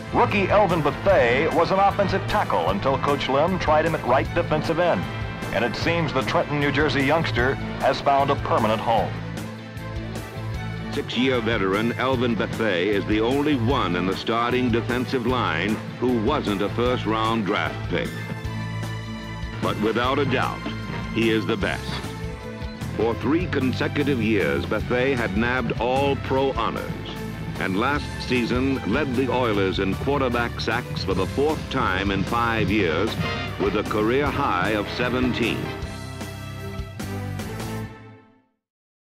Rookie Elvin Bethea was an offensive tackle until Coach Lim tried him at right defensive end. And it seems the Trenton, New Jersey youngster has found a permanent home. Six-year veteran Elvin Bethea is the only one in the starting defensive line who wasn't a first-round draft pick. But without a doubt, he is the best. For 3 consecutive years, Bethea had nabbed all-pro honors, and last season led the Oilers in quarterback sacks for the 4th time in 5 years with a career high of 17.